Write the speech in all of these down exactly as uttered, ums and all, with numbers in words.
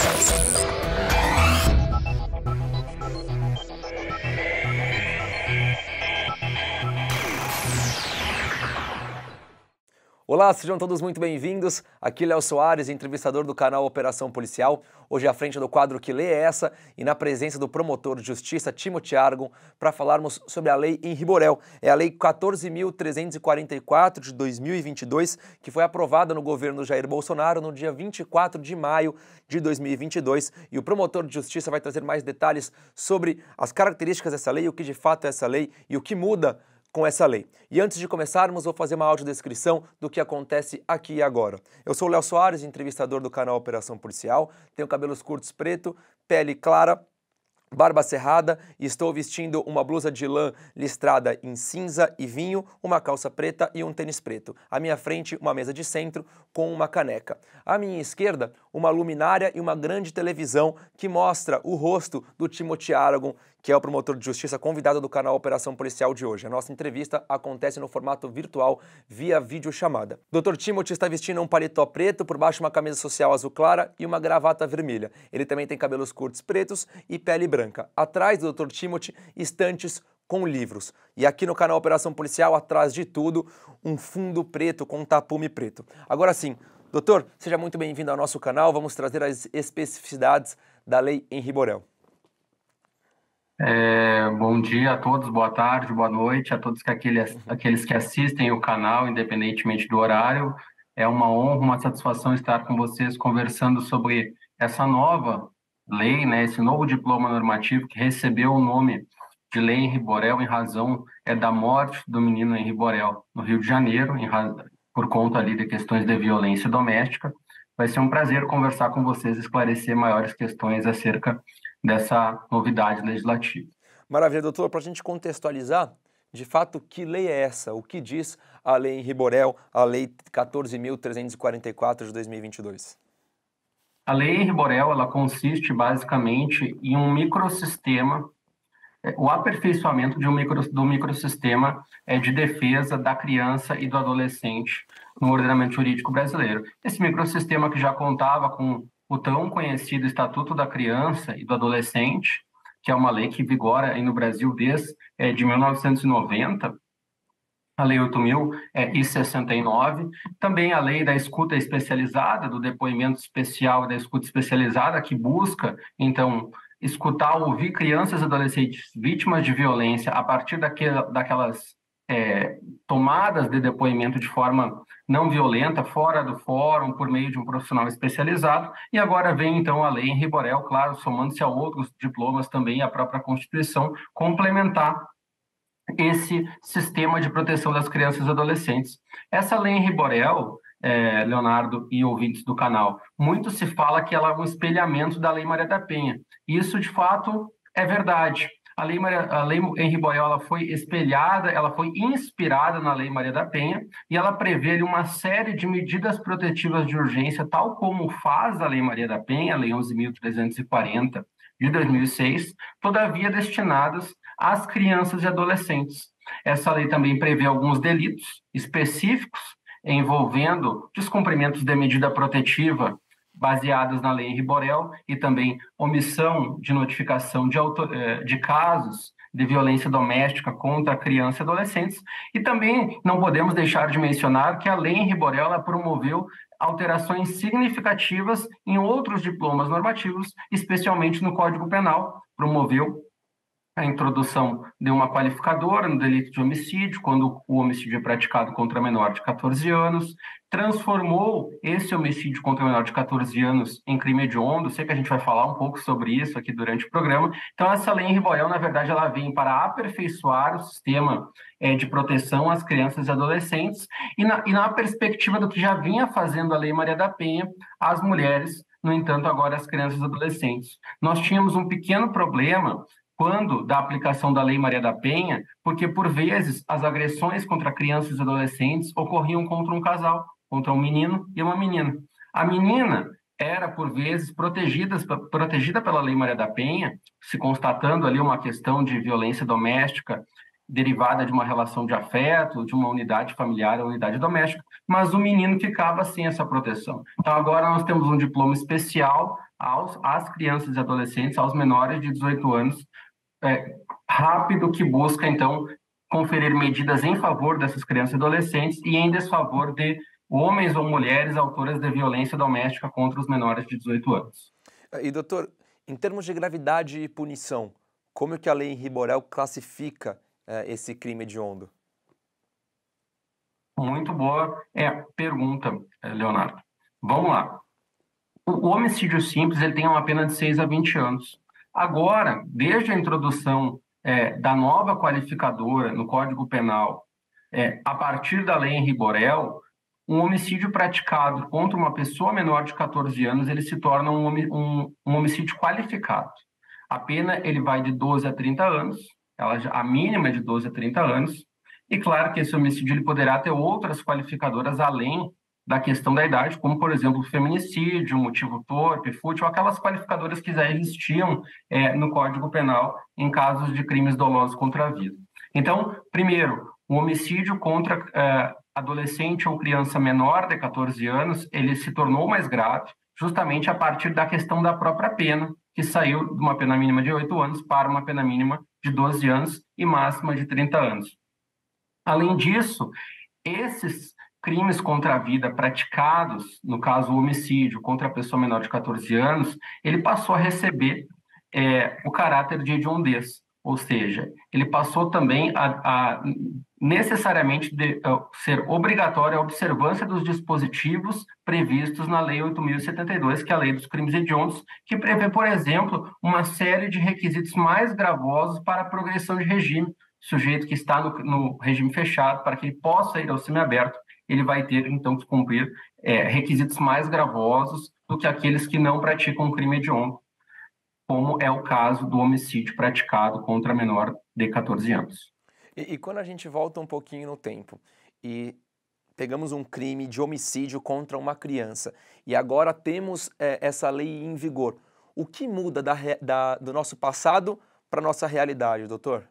Olá, sejam todos muito bem-vindos. Aqui Léo Soares, entrevistador do canal Operação Policial. Hoje à frente do quadro Que Lei é Essa e na presença do promotor de justiça Timothy Argon para falarmos sobre a lei Henri Borel. É a lei quatorze mil trezentos e quarenta e quatro de dois mil e vinte e dois, que foi aprovada no governo Jair Bolsonaro no dia vinte e quatro de maio de dois mil e vinte e dois. E o promotor de justiça vai trazer mais detalhes sobre as características dessa lei, o que de fato é essa lei e o que muda com essa lei. E antes de começarmos, vou fazer uma audiodescrição do que acontece aqui e agora. Eu sou o Léo Soares, entrevistador do canal Operação Policial, tenho cabelos curtos preto, pele clara, barba cerrada e estou vestindo uma blusa de lã listrada em cinza e vinho, uma calça preta e um tênis preto. À minha frente, uma mesa de centro com uma caneca. À minha esquerda, uma luminária e uma grande televisão que mostra o rosto do Timothy Argon, que é o promotor de justiça convidado do canal Operação Policial de hoje. A nossa entrevista acontece no formato virtual, via videochamada. doutor Timothy está vestindo um paletó preto, por baixo uma camisa social azul clara e uma gravata vermelha. Ele também tem cabelos curtos pretos e pele branca. Atrás do doutor Timothy, estantes com livros. E aqui no canal Operação Policial, atrás de tudo, um fundo preto com um tapume preto. Agora sim, doutor, seja muito bem-vindo ao nosso canal. Vamos trazer as especificidades da lei Henri Borel. É, bom dia a todos, boa tarde, boa noite a todos que aqueles, aqueles que assistem o canal, independentemente do horário. É uma honra, uma satisfação estar com vocês conversando sobre essa nova lei, né, esse novo diploma normativo que recebeu o nome de Lei Henri Borel em razão é, da morte do menino Henri Borel no Rio de Janeiro, em, por conta ali de questões de violência doméstica. Vai ser um prazer conversar com vocês e esclarecer maiores questões acerca dessa novidade legislativa. Maravilha, doutor. Para a gente contextualizar, de fato, que lei é essa? O que diz a lei Henri Borel, a lei quatorze mil trezentos e quarenta e quatro de dois mil e vinte e dois? A lei Henri Borel, ela consiste basicamente em um microsistema, o aperfeiçoamento de um micro, do microsistema é, de defesa da criança e do adolescente no ordenamento jurídico brasileiro. Esse microsistema que já contava com o tão conhecido Estatuto da Criança e do Adolescente, que é uma lei que vigora aí no Brasil desde é, de mil novecentos e noventa, a Lei oito mil e sessenta e nove, também a Lei da Escuta Especializada, do Depoimento Especial e da Escuta Especializada, que busca, então, escutar, ouvir crianças e adolescentes vítimas de violência a partir daquela, daquelas é, tomadas de depoimento de forma não violenta, fora do fórum, por meio de um profissional especializado. E agora vem, então, a lei Henri Borel, claro, somando-se a outros diplomas também, a própria Constituição, complementar esse sistema de proteção das crianças e adolescentes. Essa lei Henri Borel, é, Leonardo e ouvintes do canal, muito se fala que ela é um espelhamento da Lei Maria da Penha. Isso, de fato, é verdade. A Lei, Maria, a Lei Henri Borel ela foi espelhada, ela foi inspirada na Lei Maria da Penha e ela prevê uma série de medidas protetivas de urgência, tal como faz a Lei Maria da Penha, a Lei onze mil trezentos e quarenta de dois mil e seis, todavia destinadas às crianças e adolescentes. Essa lei também prevê alguns delitos específicos envolvendo descumprimentos de medida protetiva baseadas na Lei Henri Borel e também omissão de notificação de, auto, de casos de violência doméstica contra crianças e adolescentes. E também não podemos deixar de mencionar que a Lei Henri Borel ela promoveu alterações significativas em outros diplomas normativos, especialmente no Código Penal, promoveu a introdução de uma qualificadora no delito de homicídio, quando o homicídio é praticado contra menor de catorze anos, transformou esse homicídio contra menor de catorze anos em crime hediondo. Sei que a gente vai falar um pouco sobre isso aqui durante o programa. Então, essa lei Henri Borel, na verdade, ela vem para aperfeiçoar o sistema é, de proteção às crianças e adolescentes e na, e na perspectiva do que já vinha fazendo a Lei Maria da Penha às mulheres, no entanto, agora às crianças e adolescentes. Nós tínhamos um pequeno problema quando da aplicação da Lei Maria da Penha, porque, por vezes, as agressões contra crianças e adolescentes ocorriam contra um casal, contra um menino e uma menina. A menina era, por vezes, protegida, protegida pela Lei Maria da Penha, se constatando ali uma questão de violência doméstica derivada de uma relação de afeto, de uma unidade familiar, uma unidade doméstica, mas o menino ficava sem essa proteção. Então, agora nós temos um diploma especial aos, às crianças e adolescentes, aos menores de dezoito anos, é, rápido, que busca, então, conferir medidas em favor dessas crianças e adolescentes e em desfavor de homens ou mulheres autoras de violência doméstica contra os menores de dezoito anos. E, doutor, em termos de gravidade e punição, como é que a lei Henri Borel classifica é, esse crime hediondo? Muito boa é, pergunta, Leonardo. Vamos lá. O homicídio simples ele tem uma pena de seis a vinte anos. Agora, desde a introdução é, da nova qualificadora no Código Penal, é, a partir da lei Henri Borel, um homicídio praticado contra uma pessoa menor de catorze anos, ele se torna um, um, um homicídio qualificado. A pena ele vai de doze a trinta anos, ela, a mínima é de doze a trinta anos, e claro que esse homicídio ele poderá ter outras qualificadoras além da questão da idade, como, por exemplo, feminicídio, motivo torpe, fútil, aquelas qualificadoras que já existiam é, no Código Penal em casos de crimes dolosos contra a vida. Então, primeiro, o homicídio contra é, adolescente ou criança menor de catorze anos, ele se tornou mais grave justamente a partir da questão da própria pena, que saiu de uma pena mínima de oito anos para uma pena mínima de doze anos e máxima de trinta anos. Além disso, esses crimes contra a vida praticados, no caso o homicídio contra a pessoa menor de catorze anos, ele passou a receber é, o caráter de hediondez, ou seja, ele passou também a, a necessariamente de, a ser obrigatória a observância dos dispositivos previstos na Lei oito mil e setenta e dois, que é a Lei dos Crimes Hediondos, que prevê, por exemplo, uma série de requisitos mais gravosos para a progressão de regime. Sujeito que está no, no regime fechado, para que ele possa ir ao semiaberto, ele vai ter, então, que cumprir é, requisitos mais gravosos do que aqueles que não praticam um crime hediondo, como é o caso do homicídio praticado contra menor de catorze anos. E, e quando a gente volta um pouquinho no tempo e pegamos um crime de homicídio contra uma criança e agora temos é, essa lei em vigor, o que muda da, da, do nosso passado para a nossa realidade, doutor?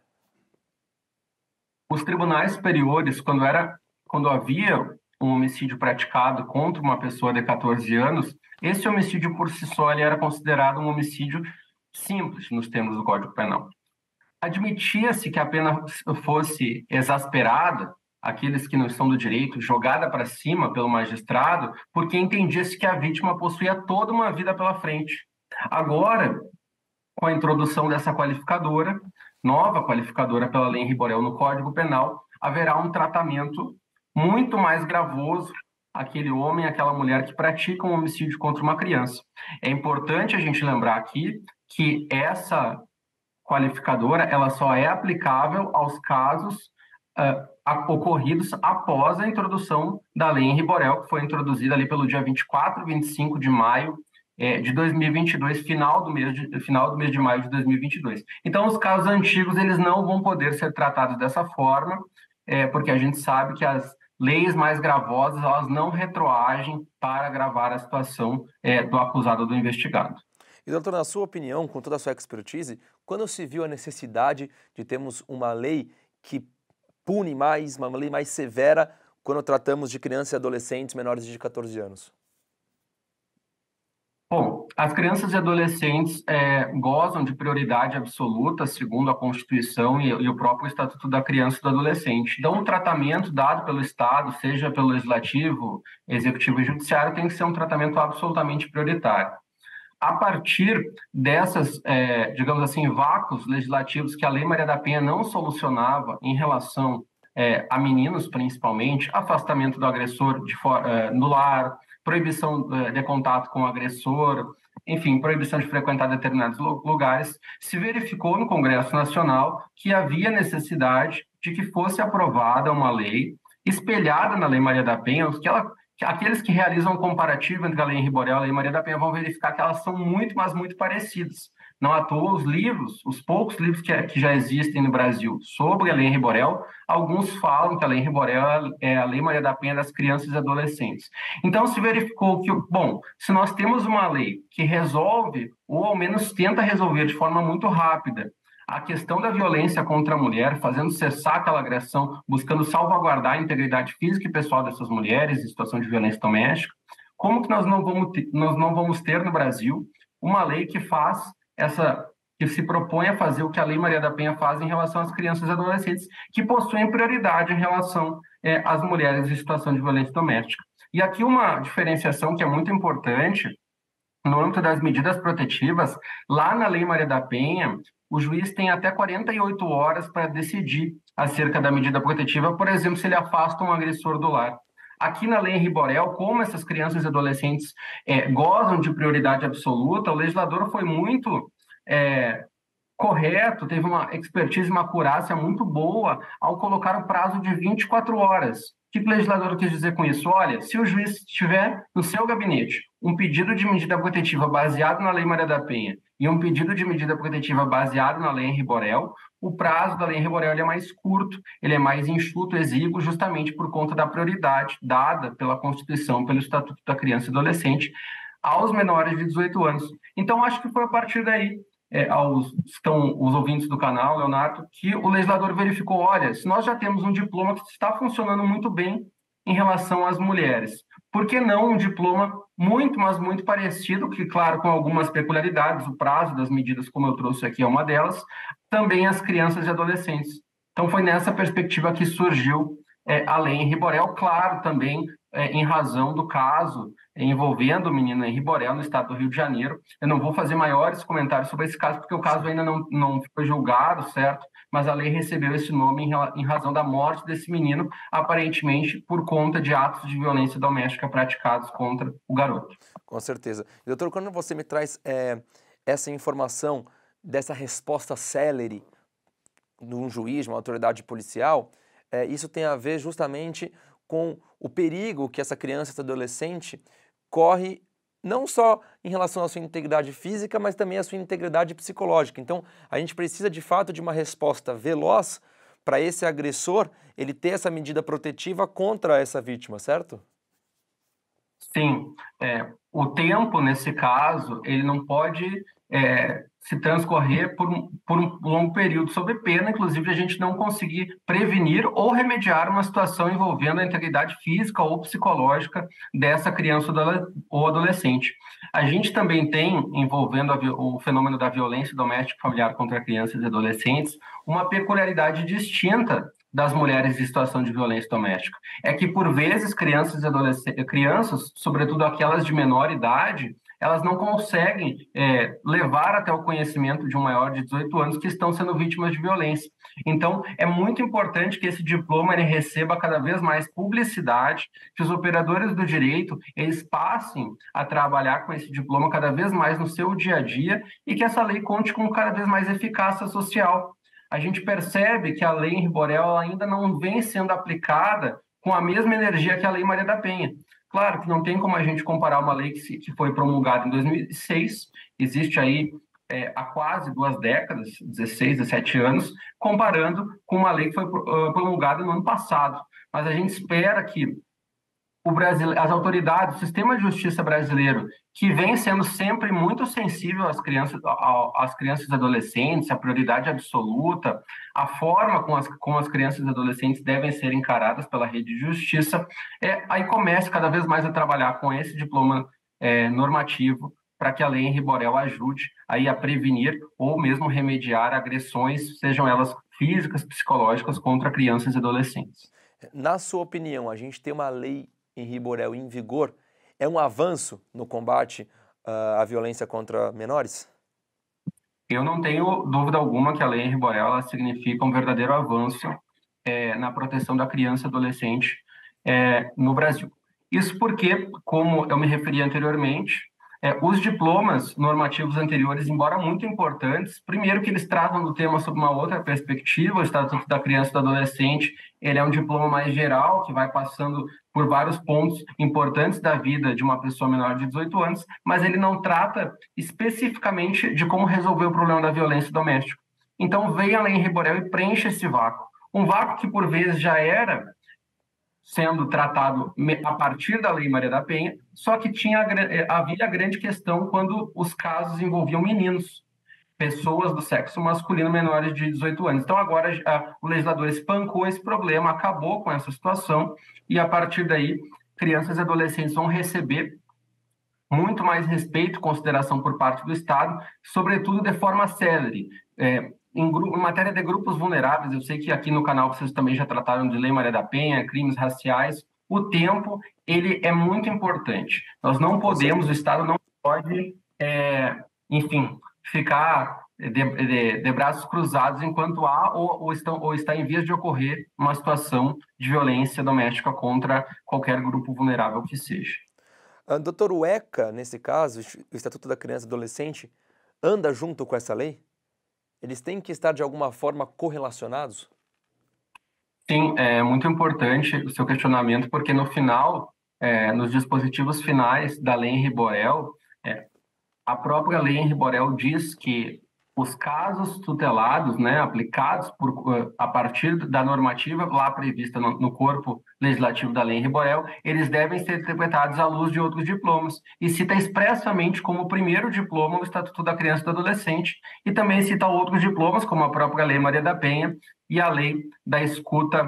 Os tribunais superiores, quando, era, quando havia um homicídio praticado contra uma pessoa de catorze anos, esse homicídio por si só ele era considerado um homicídio simples nos termos do Código Penal. Admitia-se que a pena fosse exasperada, aqueles que não estão do direito, jogada para cima pelo magistrado, porque entendia-se que a vítima possuía toda uma vida pela frente. Agora, com a introdução dessa qualificadora, nova qualificadora pela Lei Henri Borel no Código Penal, haverá um tratamento muito mais gravoso àquele homem, àquela mulher que pratica um homicídio contra uma criança. É importante a gente lembrar aqui que essa qualificadora ela só é aplicável aos casos uh, ocorridos após a introdução da Lei Henri Borel, que foi introduzida ali pelo dia vinte e quatro, vinte e cinco de maio É, de dois mil e vinte e dois, final do mês de, final do mês de maio de dois mil e vinte e dois. Então, os casos antigos eles não vão poder ser tratados dessa forma, é, porque a gente sabe que as leis mais gravosas elas não retroagem para agravar a situação é, do acusado ou do investigado. E, doutor, na sua opinião, com toda a sua expertise, quando se viu a necessidade de termos uma lei que pune mais, uma lei mais severa quando tratamos de crianças e adolescentes menores de catorze anos? Bom, as crianças e adolescentes é, gozam de prioridade absoluta, segundo a Constituição e, e o próprio Estatuto da Criança e do Adolescente. Então, o tratamento dado pelo Estado, seja pelo Legislativo, Executivo e Judiciário, tem que ser um tratamento absolutamente prioritário. A partir dessas, é, digamos assim, vácuos legislativos que a Lei Maria da Penha não solucionava em relação é, a meninos, principalmente, afastamento do agressor de for, é, no lar, proibição de contato com o agressor, enfim, proibição de frequentar determinados lugares, se verificou no Congresso Nacional que havia necessidade de que fosse aprovada uma lei espelhada na Lei Maria da Penha, que, ela, que aqueles que realizam um comparativo entre a Lei Henri Borel e a Lei Maria da Penha vão verificar que elas são muito, mas muito parecidas. Não à toa, os livros, os poucos livros que, que já existem no Brasil sobre a Lei Henri Borel, alguns falam que a Lei Henri Borel é a Lei Maria da Penha das crianças e adolescentes. Então, se verificou que, bom, se nós temos uma lei que resolve, ou ao menos tenta resolver de forma muito rápida, A questão da violência contra a mulher, fazendo cessar aquela agressão, buscando salvaguardar a integridade física e pessoal dessas mulheres em situação de violência doméstica. Como que nós não vamos ter, nós não vamos ter no Brasil uma lei que faz essa, que se propõe a fazer o que a Lei Maria da Penha faz em relação às crianças e adolescentes, que possuem prioridade em relação é, às mulheres em situação de violência doméstica. E aqui uma diferenciação que é muito importante, no âmbito das medidas protetivas, lá na Lei Maria da Penha, o juiz tem até quarenta e oito horas para decidir acerca da medida protetiva, por exemplo, se ele afasta um agressor do lar. Aqui na Lei Henri Borel, como essas crianças e adolescentes é, gozam de prioridade absoluta, o legislador foi muito é, correto, teve uma expertise, uma acurácia muito boa ao colocar o prazo de vinte e quatro horas. O que o legislador quis dizer com isso? Olha, se o juiz tiver no seu gabinete um pedido de medida protetiva baseado na Lei Maria da Penha e um pedido de medida protetiva baseado na Lei Henri Borel, o prazo da Lei Henri Borel é mais curto, ele é mais enxuto, exíguo, justamente por conta da prioridade dada pela Constituição, pelo Estatuto da Criança e Adolescente, aos menores de dezoito anos. Então, acho que foi a partir daí, é, aos estão os ouvintes do canal, Leonardo, que o legislador verificou, olha, se nós já temos um diploma que está funcionando muito bem em relação às mulheres, por que não um diploma muito, mas muito parecido, que, claro, com algumas peculiaridades, o prazo das medidas, como eu trouxe aqui, é uma delas, também as crianças e adolescentes. Então, foi nessa perspectiva que surgiu é, a Lei Henri Borel, claro, também é, em razão do caso envolvendo o menino Henri Borel no estado do Rio de Janeiro. Eu não vou fazer maiores comentários sobre esse caso, porque o caso ainda não, não foi julgado, certo? Mas a lei recebeu esse nome em, em razão da morte desse menino, aparentemente por conta de atos de violência doméstica praticados contra o garoto. Com certeza. Doutor, quando você me traz é, essa informação dessa resposta célere de um juiz, de uma autoridade policial, é, isso tem a ver justamente com o perigo que essa criança, essa adolescente corre não só em relação à sua integridade física, mas também à sua integridade psicológica. Então, a gente precisa de fato de uma resposta veloz para esse agressor ele ter essa medida protetiva contra essa vítima, certo? Sim, é, o tempo nesse caso ele não pode é, se transcorrer por um, por um longo período, sob pena, inclusive, a gente não conseguir prevenir ou remediar uma situação envolvendo a integridade física ou psicológica dessa criança ou adolescente. A gente também tem, envolvendo a, o fenômeno da violência doméstica familiar contra crianças e adolescentes, uma peculiaridade distinta das mulheres em situação de violência doméstica. É que, por vezes, crianças e adolescentes, crianças, sobretudo aquelas de menor idade, elas não conseguem é, levar até o conhecimento de um maior de dezoito anos que estão sendo vítimas de violência. Então, é muito importante que esse diploma ele receba cada vez mais publicidade, que os operadores do direito eles passem a trabalhar com esse diploma cada vez mais no seu dia a dia e que essa lei conte com cada vez mais eficácia social. A gente percebe que a Lei Henri Borel ainda não vem sendo aplicada com a mesma energia que a Lei Maria da Penha. Claro que não tem como a gente comparar uma lei que, se, que foi promulgada em dois mil e seis, existe aí é, há quase duas décadas, dezesseis, dezessete anos, comparando com uma lei que foi uh, promulgada no ano passado. Mas a gente espera que o Brasil, as autoridades, o sistema de justiça brasileiro, que vem sendo sempre muito sensível às crianças, às crianças e adolescentes, a prioridade absoluta, a forma como as, como as crianças e adolescentes devem ser encaradas pela rede de justiça, é, aí comece cada vez mais a trabalhar com esse diploma é, normativo para que a Lei Henri Borel ajude aí a prevenir ou mesmo remediar agressões, sejam elas físicas, psicológicas, contra crianças e adolescentes. Na sua opinião, a gente tem uma lei Henri Borel em vigor, é um avanço no combate uh, à violência contra menores? Eu não tenho dúvida alguma que a Lei Henri Borel ela significa um verdadeiro avanço é, na proteção da criança e adolescente é, no Brasil. Isso porque, como eu me referi anteriormente, é, os diplomas normativos anteriores, embora muito importantes, primeiro que eles tratam do tema sob uma outra perspectiva, o Estatuto da Criança e do Adolescente, ele é um diploma mais geral, que vai passando por vários pontos importantes da vida de uma pessoa menor de dezoito anos, mas ele não trata especificamente de como resolver o problema da violência doméstica. Então, vem a Lei Henri Borel e preenche esse vácuo. Um vácuo que, por vezes, já era sendo tratado a partir da Lei Maria da Penha, só que tinha, havia a grande questão quando os casos envolviam meninos. pessoas do sexo masculino menores de dezoito anos. Então, agora a, o legislador espancou esse problema, acabou com essa situação, e a partir daí, crianças e adolescentes vão receber muito mais respeito e consideração por parte do Estado, sobretudo de forma célere. É, em, em matéria de grupos vulneráveis, eu sei que aqui no canal vocês também já trataram de Lei Maria da Penha, crimes raciais. O tempo, ele é muito importante. Nós não podemos, o Estado não pode, é, enfim, ficar de, de, de braços cruzados enquanto há ou, ou, estão, ou está em vias de ocorrer uma situação de violência doméstica contra qualquer grupo vulnerável que seja. Uh, doutor, o ECA, nesse caso, o Estatuto da Criança e Adolescente, anda junto com essa lei? Eles têm que estar, de alguma forma, correlacionados? Sim, é muito importante o seu questionamento, porque no final, é, nos dispositivos finais da Lei Henri Borel, é, a própria Lei Henri Borel diz que os casos tutelados, né, aplicados por, a partir da normativa lá prevista no, no corpo legislativo da Lei Henri Borel, eles devem ser interpretados à luz de outros diplomas. E cita expressamente como primeiro diploma o Estatuto da Criança e do Adolescente, e também cita outros diplomas, como a própria Lei Maria da Penha e a Lei da Escuta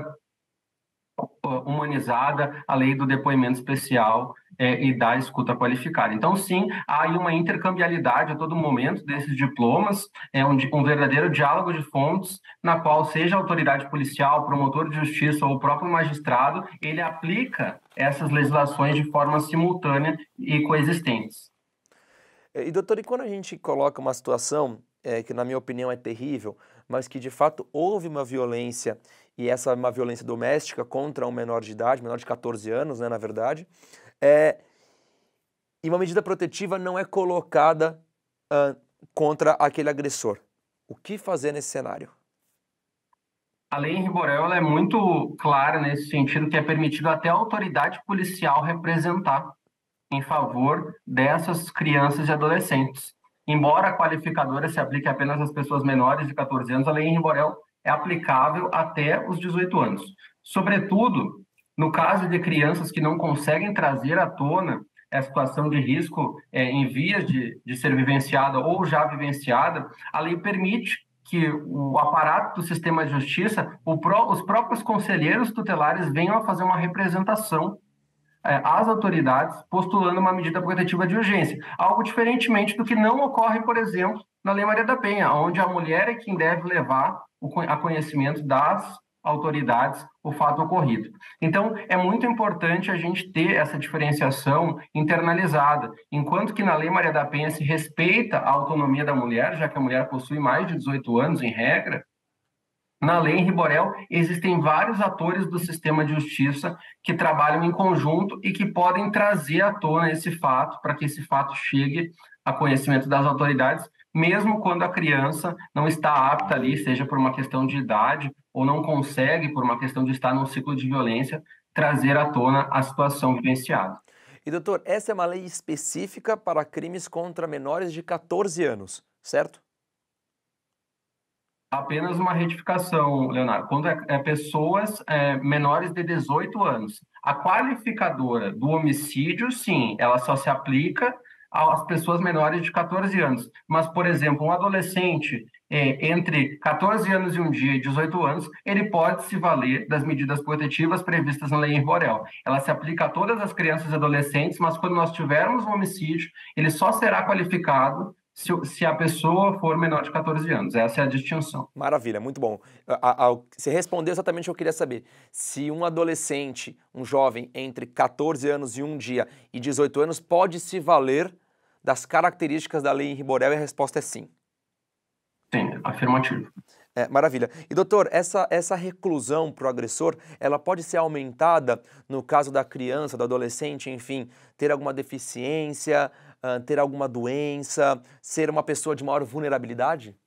Humanizada, a Lei do Depoimento Especial é, e da Escuta Qualificada. Então, sim, há aí uma intercambialidade a todo momento desses diplomas, é um, um verdadeiro diálogo de fontes, na qual seja a autoridade policial, promotor de justiça ou o próprio magistrado, ele aplica essas legislações de forma simultânea e coexistentes. E, doutor, e quando a gente coloca uma situação é, que, na minha opinião, é terrível, mas que, de fato, houve uma violência, e essa é uma violência doméstica contra um menor de idade, menor de quatorze anos, né, na verdade, é, e uma medida protetiva não é colocada uh, contra aquele agressor. O que fazer nesse cenário? A Lei Henri Borel ela é muito clara nesse sentido, que é permitido até a autoridade policial representar em favor dessas crianças e adolescentes. Embora a qualificadora se aplique apenas às pessoas menores de quatorze anos, a Lei Henri Borel é aplicável até os dezoito anos. Sobretudo, no caso de crianças que não conseguem trazer à tona a situação de risco é, em vias de, de ser vivenciada ou já vivenciada, a lei permite que o aparato do sistema de justiça, o pró, os próprios conselheiros tutelares venham a fazer uma representação é, às autoridades postulando uma medida protetiva de urgência. Algo diferentemente do que não ocorre, por exemplo, na Lei Maria da Penha, onde a mulher é quem deve levar o, a conhecimento das autoridades o fato ocorrido. Então, é muito importante a gente ter essa diferenciação internalizada, enquanto que na Lei Maria da Penha se respeita a autonomia da mulher, já que a mulher possui mais de dezoito anos, em regra, na Lei Henri Borel existem vários atores do sistema de justiça que trabalham em conjunto e que podem trazer à tona esse fato, para que esse fato chegue a conhecimento das autoridades, mesmo quando a criança não está apta ali, seja por uma questão de idade ou não consegue, por uma questão de estar num ciclo de violência, trazer à tona a situação vivenciada. E, doutor, essa é uma lei específica para crimes contra menores de quatorze anos, certo? Apenas uma retificação, Leonardo. Quando é, é pessoas é, menores de dezoito anos. A qualificadora do homicídio, sim, ela só se aplica às pessoas menores de quatorze anos. Mas, por exemplo, um adolescente é, entre quatorze anos e um dia e dezoito anos, ele pode se valer das medidas protetivas previstas na Lei Henri Borel. Ela se aplica a todas as crianças e adolescentes, mas quando nós tivermos um homicídio, ele só será qualificado Se, se a pessoa for menor de quatorze anos. Essa é a distinção. Maravilha, muito bom. A, a, você respondeu exatamente o que eu queria saber. Se um adolescente, um jovem entre quatorze anos e um dia e dezoito anos pode se valer das características da Lei Henri Borel, e a resposta é sim. Sim, afirmativo. É, maravilha. E, doutor, essa, essa reclusão para o agressor, ela pode ser aumentada no caso da criança, do adolescente, enfim, ter alguma deficiência, uh, ter alguma doença, ser uma pessoa de maior vulnerabilidade?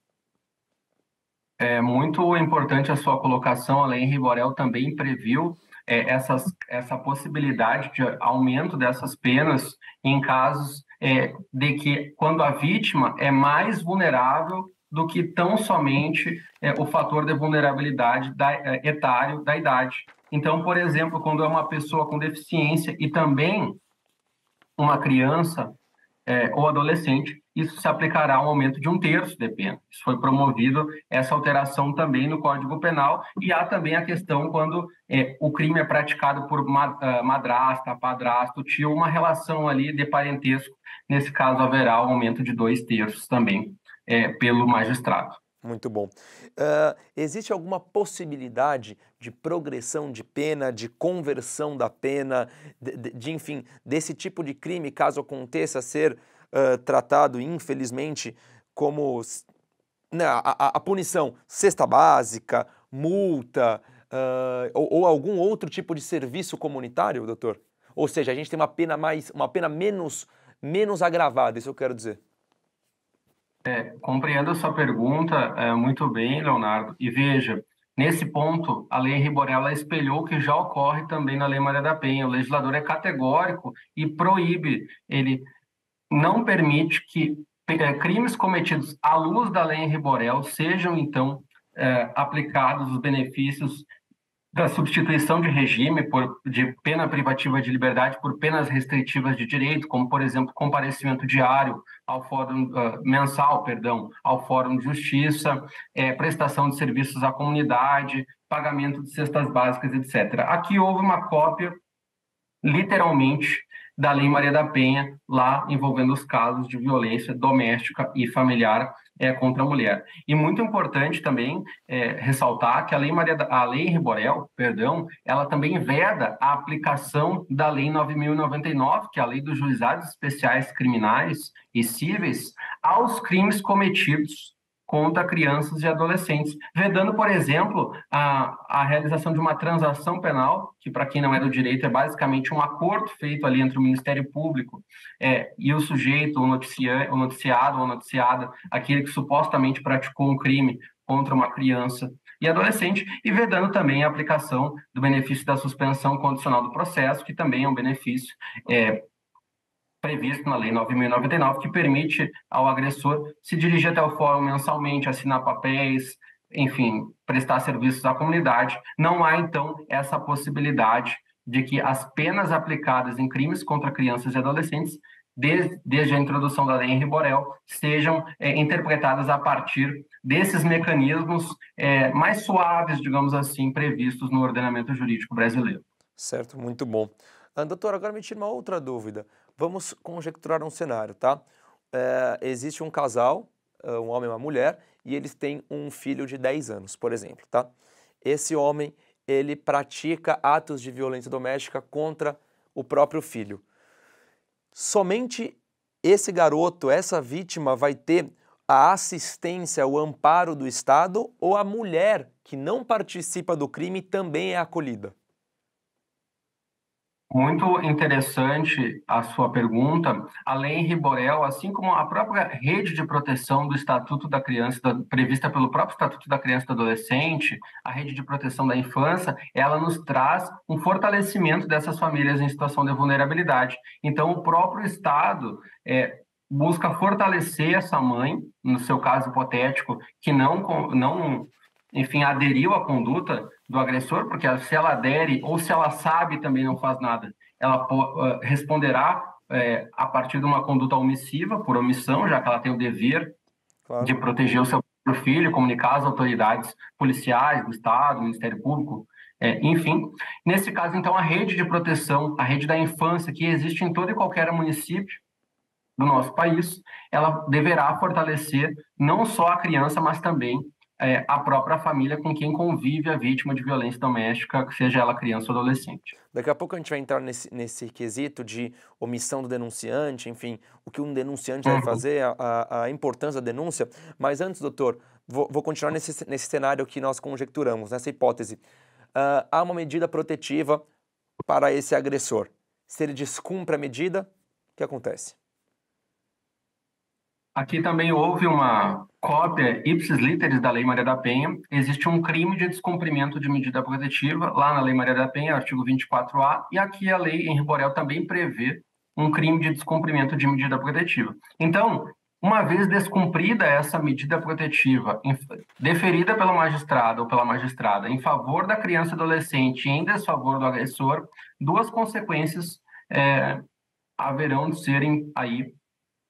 É muito importante a sua colocação. A Lei Henri Borel também previu é, essas, essa possibilidade de aumento dessas penas em casos é, de que, quando a vítima é mais vulnerável do que tão somente é, o fator de vulnerabilidade da, é, etário da idade. Então, por exemplo, quando é uma pessoa com deficiência e também uma criança é, ou adolescente, isso se aplicará a um aumento de um terço de pena. Isso foi promovido, essa alteração também no Código Penal, e há também a questão quando é, o crime é praticado por madrasta, padrasto, tio, uma relação ali de parentesco. Nesse caso, haverá um aumento de dois terços também é, pelo magistrado. Muito bom. Uh, existe alguma possibilidade de progressão de pena, de conversão da pena, de, de, de enfim, desse tipo de crime, caso aconteça, ser uh, tratado, infelizmente, como né, a, a punição cesta básica, multa, uh, ou, ou algum outro tipo de serviço comunitário, doutor? Ou seja, a gente tem uma pena mais, uma pena menos, menos agravada, isso eu quero dizer. É, compreendo a sua pergunta é, muito bem, Leonardo. E veja, nesse ponto, a Lei Henri Borella espelhou o que já ocorre também na Lei Maria da Penha. O legislador é categórico e proíbe, ele não permite que é, crimes cometidos à luz da Lei Henri Borella sejam, então, é, aplicados os benefícios da substituição de regime por, de pena privativa de liberdade por penas restritivas de direito, como, por exemplo, comparecimento diário ao fórum uh, mensal, perdão, ao Fórum de Justiça, é, prestação de serviços à comunidade, pagamento de cestas básicas, etcétera. Aqui houve uma cópia, literalmente, da Lei Maria da Penha, lá envolvendo os casos de violência doméstica e familiar é, contra a mulher. E muito importante também é, ressaltar que a Lei Maria da, a Lei Henri Borella, perdão, ela também veda a aplicação da Lei nove mil e noventa e nove, que é a Lei dos Juizados Especiais Criminais e Cíveis, aos crimes cometidos contra crianças e adolescentes, vedando, por exemplo, a, a realização de uma transação penal, que para quem não é do direito é basicamente um acordo feito ali entre o Ministério Público é, e o sujeito, o, noticia, o noticiado ou noticiada, aquele que supostamente praticou um crime contra uma criança e adolescente, e vedando também a aplicação do benefício da suspensão condicional do processo, que também é um benefício é, previsto na Lei nove mil e noventa e nove, que permite ao agressor se dirigir até o fórum mensalmente, assinar papéis, enfim, prestar serviços à comunidade. Não há, então, essa possibilidade de que as penas aplicadas em crimes contra crianças e adolescentes, desde, desde a introdução da Lei Henri Borella, sejam é, interpretadas a partir desses mecanismos é, mais suaves, digamos assim, previstos no ordenamento jurídico brasileiro. Certo, muito bom. Ah, doutor, agora me tira uma outra dúvida. Vamos conjecturar um cenário, tá? É, existe um casal, um homem e uma mulher, e eles têm um filho de dez anos, por exemplo, tá? Esse homem, ele pratica atos de violência doméstica contra o próprio filho. Somente esse garoto, essa vítima, vai ter a assistência, o amparo do Estado, ou a mulher que não participa do crime também é acolhida? Muito interessante a sua pergunta. A Lei Henri Borella, assim como a própria rede de proteção do Estatuto da Criança, da, prevista pelo próprio Estatuto da Criança e do Adolescente, a rede de proteção da infância, ela nos traz um fortalecimento dessas famílias em situação de vulnerabilidade. Então, o próprio Estado é, busca fortalecer essa mãe, no seu caso hipotético, que não, não enfim, aderiu à conduta do agressor, porque se ela adere ou se ela sabe também não faz nada, ela uh, responderá uh, a partir de uma conduta omissiva, por omissão, já que ela tem o dever claro. de proteger o seu filho, comunicar às autoridades policiais do Estado, do Ministério Público, é, enfim. Nesse caso, então, a rede de proteção, a rede da infância, que existe em todo e qualquer município do nosso país, ela deverá fortalecer não só a criança, mas também É, a própria família com quem convive a vítima de violência doméstica, seja ela criança ou adolescente. Daqui a pouco a gente vai entrar nesse, nesse quesito de omissão do denunciante, enfim, o que um denunciante uhum. vai fazer, a, a importância da denúncia. Mas antes, doutor, vou, vou continuar nesse, nesse cenário que nós conjecturamos, nessa hipótese. Uh, há uma medida protetiva para esse agressor. Se ele descumpre a medida, o que acontece? Aqui também houve uma cópia ipsis literis da Lei Maria da Penha. Existe um crime de descumprimento de medida protetiva lá na Lei Maria da Penha, artigo vinte e quatro A, e aqui a Lei Henri Borella também prevê um crime de descumprimento de medida protetiva. Então, uma vez descumprida essa medida protetiva, deferida pelo magistrado ou pela magistrada em favor da criança e adolescente e em desfavor do agressor, duas consequências é, haverão de serem aí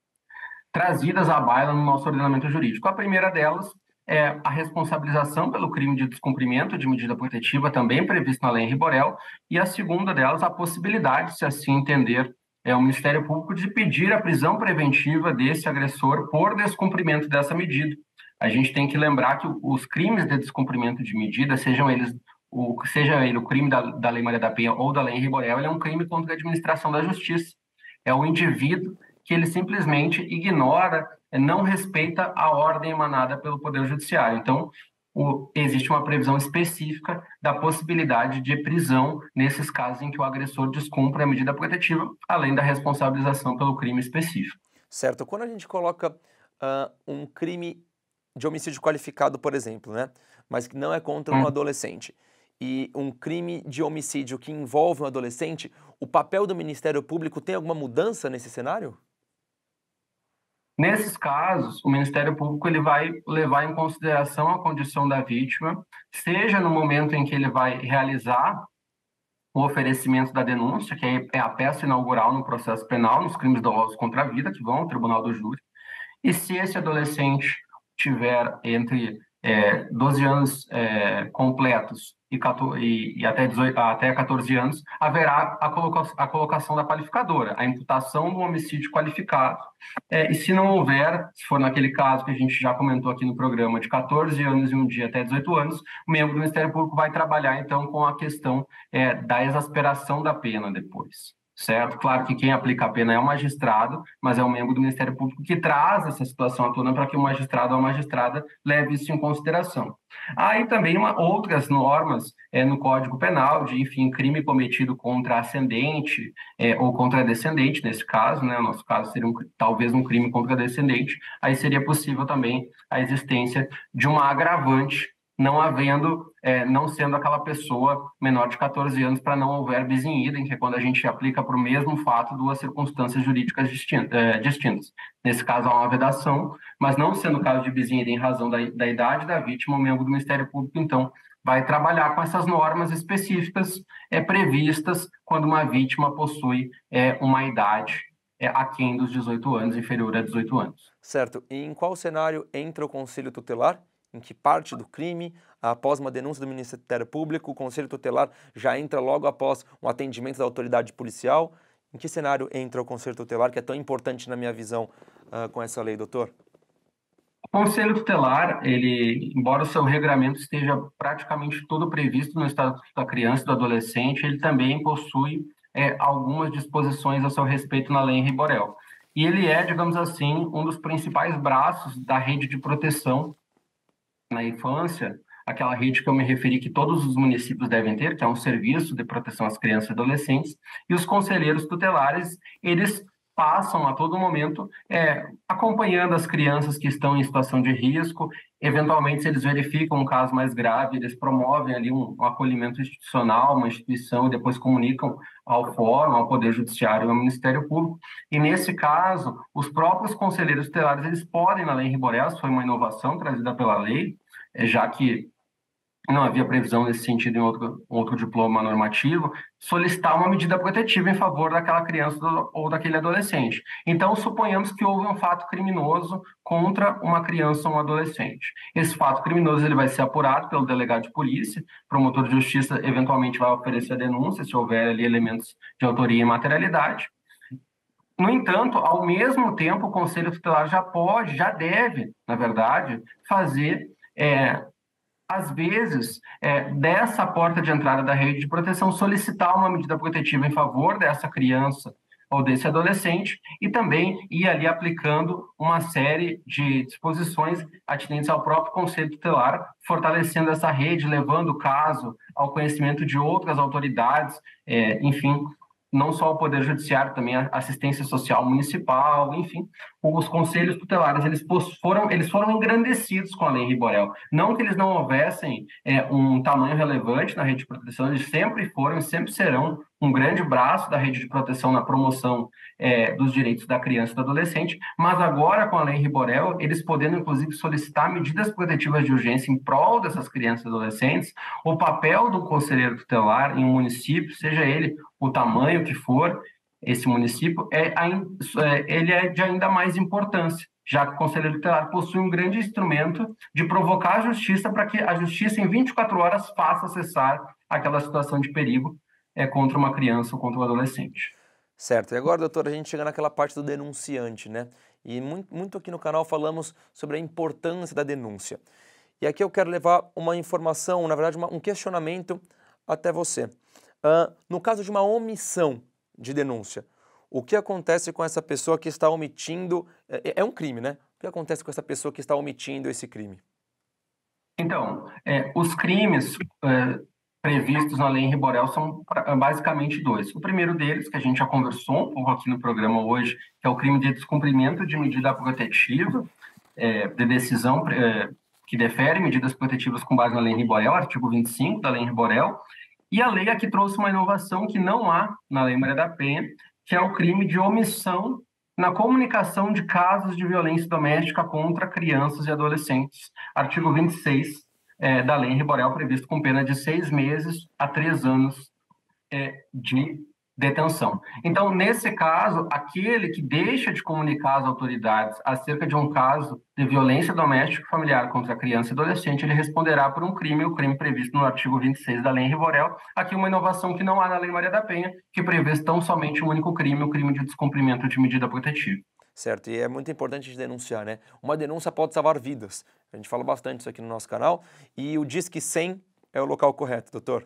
trazidas à baila no nosso ordenamento jurídico. A primeira delas é a responsabilização pelo crime de descumprimento de medida protetiva, também previsto na Lei Henri Borel, e a segunda delas, a possibilidade, se assim entender, é o Ministério Público de pedir a prisão preventiva desse agressor por descumprimento dessa medida. A gente tem que lembrar que os crimes de descumprimento de medida, sejam eles o, seja ele o crime da, da Lei Maria da Penha ou da Lei Henri Borel, ele é um crime contra a administração da justiça. É o indivíduo que ele simplesmente ignora, não respeita a ordem emanada pelo Poder Judiciário. Então, o, existe uma previsão específica da possibilidade de prisão nesses casos em que o agressor descumpre a medida protetiva, além da responsabilização pelo crime específico. Certo. Quando a gente coloca uh, um crime de homicídio qualificado, por exemplo, né, mas que não é contra um hum. adolescente, e um crime de homicídio que envolve um adolescente, o papel do Ministério Público tem alguma mudança nesse cenário? Nesses casos, o Ministério Público ele vai levar em consideração a condição da vítima, seja no momento em que ele vai realizar o oferecimento da denúncia, que é a peça inaugural no processo penal, nos crimes dolosos contra a vida, que vão ao Tribunal do Júri, e se esse adolescente tiver entre é, doze anos é, completos e, quatorze, e, e até, dezoito, até quatorze anos, haverá a, coloca, a colocação da qualificadora, a imputação do homicídio qualificado. É, e se não houver, se for naquele caso que a gente já comentou aqui no programa, de quatorze anos e um dia até dezoito anos, o membro do Ministério Público vai trabalhar, então, com a questão é, da exasperação da pena depois. Certo? Claro que quem aplica a pena é o magistrado, mas é um membro do Ministério Público que traz essa situação à tona para que o magistrado ou a magistrada leve isso em consideração. Há aí também uma, outras normas é, no Código Penal, de, enfim, crime cometido contra ascendente é, ou contra descendente, nesse caso, né? No nosso caso seria um, talvez um crime contra descendente, aí seria possível também a existência de uma agravante, não havendo, é, não sendo aquela pessoa menor de quatorze anos, para não houver bis in idem, que é quando a gente aplica para o mesmo fato duas circunstâncias jurídicas distintas, é, distintas. Nesse caso, há uma vedação, mas não sendo o caso de bis in idem em razão da, da idade da vítima, o membro do Ministério Público, então, vai trabalhar com essas normas específicas é, previstas quando uma vítima possui é, uma idade é, aquém dos dezoito anos, inferior a dezoito anos. Certo. E em qual cenário entra o Conselho Tutelar? Em que parte do crime, após uma denúncia do Ministério Público, o Conselho Tutelar já entra logo após um atendimento da autoridade policial? Em que cenário entra o Conselho Tutelar, que é tão importante na minha visão uh, com essa lei, doutor? O Conselho Tutelar, ele, embora o seu regramento esteja praticamente todo previsto no Estatuto da Criança e do Adolescente, ele também possui é, algumas disposições a seu respeito na Lei Henri Borel. E ele é, digamos assim, um dos principais braços da rede de proteção na infância, aquela rede que eu me referi que todos os municípios devem ter, que é um serviço de proteção às crianças e adolescentes, e os conselheiros tutelares, eles passam a todo momento é, acompanhando as crianças que estão em situação de risco. Eventualmente, se eles verificam um caso mais grave, eles promovem ali um, um acolhimento institucional, uma instituição, e depois comunicam ao Fórum, ao Poder Judiciário e ao Ministério Público. E, nesse caso, os próprios conselheiros tutelares, eles podem, na Lei Henri Borel, foi uma inovação trazida pela lei, já que não havia previsão nesse sentido em outro, outro diploma normativo, solicitar uma medida protetiva em favor daquela criança ou daquele adolescente. Então, suponhamos que houve um fato criminoso contra uma criança ou um adolescente. Esse fato criminoso ele vai ser apurado pelo delegado de polícia, o promotor de justiça eventualmente vai oferecer a denúncia, se houver ali elementos de autoria e materialidade. No entanto, ao mesmo tempo, o Conselho Tutelar já pode, já deve, na verdade, fazer... É, às vezes, é, dessa porta de entrada da rede de proteção, solicitar uma medida protetiva em favor dessa criança ou desse adolescente e também ir ali aplicando uma série de disposições atinentes ao próprio Conselho Tutelar, fortalecendo essa rede, levando o caso ao conhecimento de outras autoridades, é, enfim, não só o Poder Judiciário, também a assistência social municipal, enfim, os conselhos tutelares, eles foram, eles foram engrandecidos com a Lei Henri Borel. Não que eles não houvessem é, um tamanho relevante na rede de proteção, eles sempre foram e sempre serão um grande braço da rede de proteção na promoção é, dos direitos da criança e do adolescente, mas agora com a Lei Henri Borel, eles podendo inclusive solicitar medidas protetivas de urgência em prol dessas crianças e adolescentes, o papel do conselheiro tutelar em um município, seja ele o tamanho que for, esse município, é, ele é de ainda mais importância, já que o Conselho Tutelar possui um grande instrumento de provocar a justiça para que a justiça, em vinte e quatro horas, faça cessar aquela situação de perigo é, contra uma criança ou contra um adolescente. Certo. E agora, doutor, a gente chega naquela parte do denunciante, né? E muito, muito aqui no canal falamos sobre a importância da denúncia. E aqui eu quero levar uma informação, na verdade, uma, um questionamento até você. Uh, no caso de uma omissão de denúncia, o que acontece com essa pessoa que está omitindo... É, é um crime, né? O que acontece com essa pessoa que está omitindo esse crime? Então, é, os crimes é, previstos na Lei Henri Borel são basicamente dois. O primeiro deles, que a gente já conversou um pouco aqui no programa hoje, que é o crime de descumprimento de medida protetiva, é, de decisão é, que defere medidas protetivas com base na Lei Henri Borel, artigo vinte e cinco da Lei Henri Borel, e a lei aqui trouxe uma inovação que não há na Lei Maria da Penha, que é o crime de omissão na comunicação de casos de violência doméstica contra crianças e adolescentes. Artigo vinte e seis é, da Lei Henri Borel, previsto com pena de seis meses a três anos é, de detenção. Então, nesse caso, aquele que deixa de comunicar às autoridades acerca de um caso de violência doméstica e familiar contra criança e adolescente, ele responderá por um crime, o crime previsto no artigo vinte e seis da Lei Henri Borel. Aqui uma inovação que não há na Lei Maria da Penha, que prevê tão somente um único crime, o crime de descumprimento de medida protetiva. Certo, e é muito importante de denunciar, né? Uma denúncia pode salvar vidas. A gente fala bastante isso aqui no nosso canal. E o Disque cem é o local correto, doutor?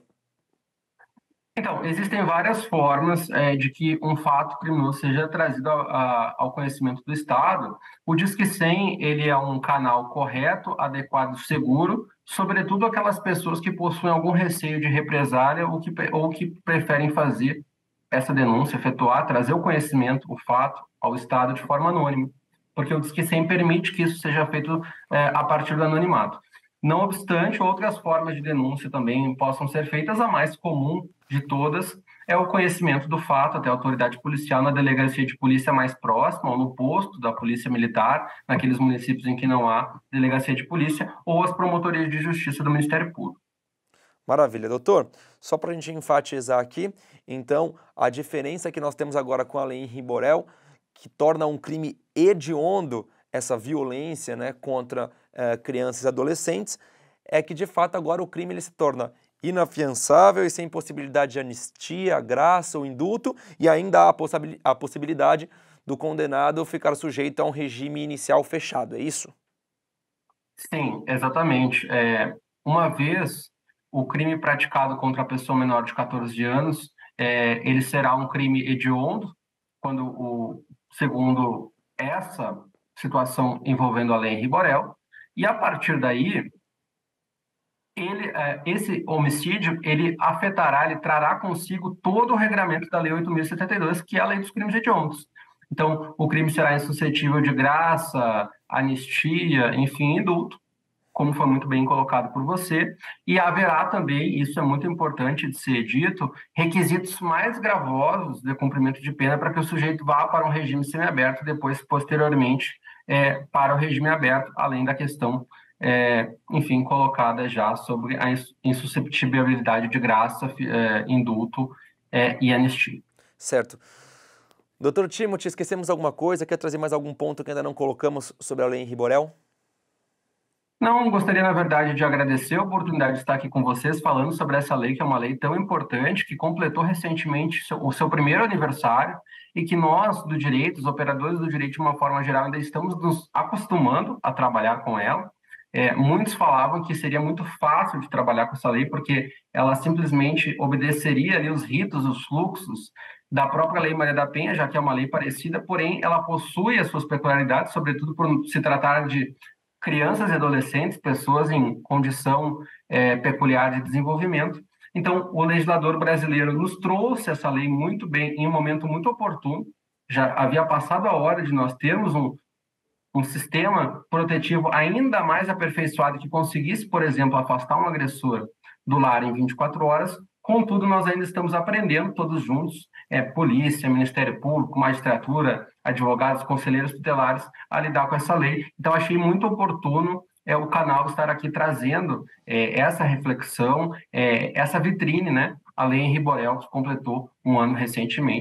Então, existem várias formas é, de que um fato criminoso seja trazido a, a, ao conhecimento do Estado. O Disque cem, ele é um canal correto, adequado, seguro, sobretudo aquelas pessoas que possuem algum receio de represália ou que, ou que preferem fazer essa denúncia, efetuar, trazer o conhecimento, o fato, ao Estado de forma anônima, porque o Disque cem permite que isso seja feito é, a partir do anonimato. Não obstante, outras formas de denúncia também possam ser feitas. A mais comum de todas é o conhecimento do fato até a autoridade policial na delegacia de polícia mais próxima ou no posto da polícia militar, naqueles municípios em que não há delegacia de polícia, ou as promotorias de justiça do Ministério Público. Maravilha, doutor. Só para a gente enfatizar aqui, então, a diferença que nós temos agora com a Lei Henri Borel, que torna um crime hediondo essa violência, né, contra eh, crianças e adolescentes, é que de fato agora o crime ele se torna inafiançável e sem possibilidade de anistia, graça ou indulto, e ainda há a, possibil a possibilidade do condenado ficar sujeito a um regime inicial fechado, é isso? Sim, exatamente. É, uma vez o crime praticado contra a pessoa menor de quatorze anos, é, ele será um crime hediondo, quando o segundo essa situação envolvendo a Lei Henri Borel, e a partir daí, ele, esse homicídio, ele afetará, ele trará consigo todo o regramento da Lei oito mil e setenta e dois, que é a Lei dos Crimes Hediondos. Então, o crime será insuscetível de graça, anistia, enfim, indulto, como foi muito bem colocado por você, e haverá também, isso é muito importante de ser dito, requisitos mais gravosos de cumprimento de pena para que o sujeito vá para um regime semiaberto, depois, posteriormente, é, para o regime aberto, além da questão, é, enfim, colocada já sobre a insusceptibilidade de graça, é, indulto é, e anistia. Certo. Doutor Timothy, esquecemos alguma coisa? Quer trazer mais algum ponto que ainda não colocamos sobre a Lei Henri Borel? Não, gostaria, na verdade, de agradecer a oportunidade de estar aqui com vocês falando sobre essa lei, que é uma lei tão importante, que completou recentemente o seu primeiro aniversário e que nós, do direito, os operadores do direito, de uma forma geral, ainda estamos nos acostumando a trabalhar com ela. É, muitos falavam que seria muito fácil de trabalhar com essa lei, porque ela simplesmente obedeceria ali os ritos, os fluxos da própria Lei Maria da Penha, já que é uma lei parecida, porém ela possui as suas peculiaridades, sobretudo por se tratar de crianças e adolescentes, pessoas em condição é, peculiar de desenvolvimento. Então, o legislador brasileiro nos trouxe essa lei muito bem, em um momento muito oportuno. Já havia passado a hora de nós termos um, um sistema protetivo ainda mais aperfeiçoado que conseguisse, por exemplo, afastar um agressor do lar em vinte e quatro horas. Contudo, nós ainda estamos aprendendo todos juntos, é, polícia, Ministério Público, magistratura, advogados, conselheiros tutelares, a lidar com essa lei. Então, achei muito oportuno é, o canal estar aqui trazendo é, essa reflexão, é, essa vitrine, né? A Lei Henri Borel, que completou um ano recentemente.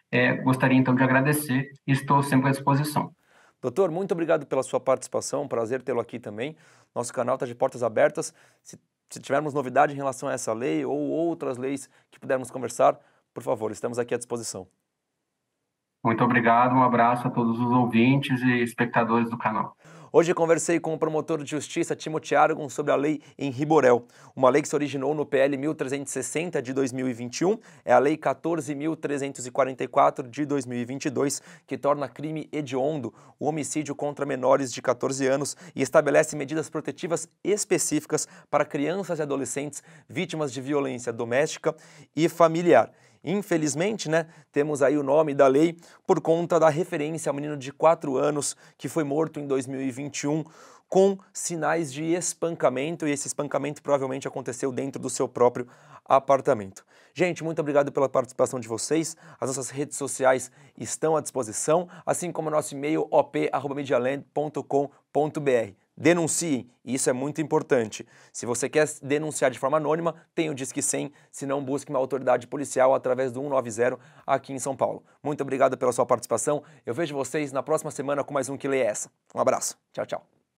É, gostaria então de agradecer e estou sempre à disposição. Doutor, muito obrigado pela sua participação, prazer tê-lo aqui também. Nosso canal está de portas abertas. Se, se tivermos novidade em relação a essa lei ou outras leis que pudermos conversar, por favor, estamos aqui à disposição. Muito obrigado, um abraço a todos os ouvintes e espectadores do canal. Hoje conversei com o promotor de justiça Timothy Aragon sobre a lei Henri Borel, uma lei que se originou no P L mil trezentos e sessenta de dois mil e vinte e um, é a lei quatorze mil trezentos e quarenta e quatro de dois mil e vinte e dois, que torna crime hediondo o homicídio contra menores de quatorze anos e estabelece medidas protetivas específicas para crianças e adolescentes vítimas de violência doméstica e familiar. Infelizmente, né, temos aí o nome da lei por conta da referência ao menino de quatro anos que foi morto em dois mil e vinte e um com sinais de espancamento, e esse espancamento provavelmente aconteceu dentro do seu próprio apartamento. Gente, muito obrigado pela participação de vocês. As nossas redes sociais estão à disposição, assim como o nosso e-mail o p arroba medialand ponto com ponto b r. Denunciem, isso é muito importante. Se você quer denunciar de forma anônima, tem o Disque cem, se não, busque uma autoridade policial através do cento e noventa aqui em São Paulo. Muito obrigado pela sua participação, eu vejo vocês na próxima semana com mais um Que Lei é Essa. Um abraço, tchau, tchau.